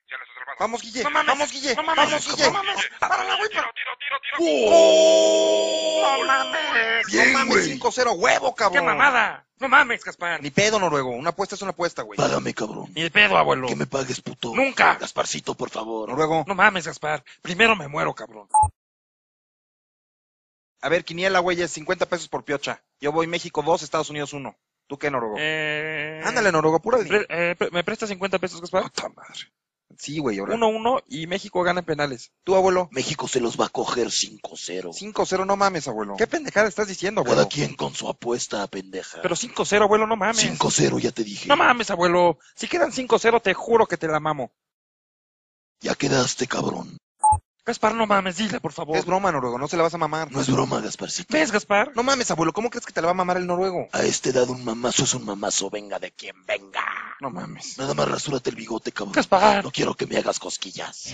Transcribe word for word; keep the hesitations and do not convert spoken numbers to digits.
Ya le estás salvando. Vamos, Guille. No mames, Vamos, Guille. no mames, Vamos, Guille. no mames. Párala, güey, Tiro, pero- tiro, tiro, tiro. No mames. No Bien, mames, güey. cinco cero, huevo, ¡Qué cabrón. mamada! No mames, Gaspar. Ni pedo, Noruego. Una apuesta es una apuesta, güey. Págame, cabrón. Ni de pedo, abuelo. Que me pagues, puto. Nunca. Gasparcito, por favor. Noruego. No mames, Gaspar. Primero me muero, cabrón. A ver, quiniela, güey, es cincuenta pesos por piocha. Yo voy México dos, Estados Unidos uno. ¿Tú qué, Noruego? Eh... Ándale, Noruego, apúrale. Pre- eh, pre- ¿Me prestas cincuenta pesos, Gaspar? Puta madre. Sí, güey, ahora. uno uno y México gana en penales. ¿Tú, abuelo? México se los va a coger cinco cero. cinco cero, no mames, abuelo. ¿Qué pendejada estás diciendo, abuelo? Cada quien con su apuesta, pendeja. Pero cinco cero, abuelo, no mames. cinco cero, ya te dije. No mames, abuelo. Si quedan cinco cero, te juro que te la mamo. Ya quedaste, cabrón. Gaspar, no mames, dile, por favor. Es broma, Noruego, no se la vas a mamar. No es broma, Gasparcito. ¿Ves, Gaspar? No mames, abuelo, ¿cómo crees que te la va a mamar el noruego? A esta edad un mamazo es un mamazo, venga de quien venga. No mames. Nada más rasúrate el bigote, cabrón. Gaspar. No quiero que me hagas cosquillas.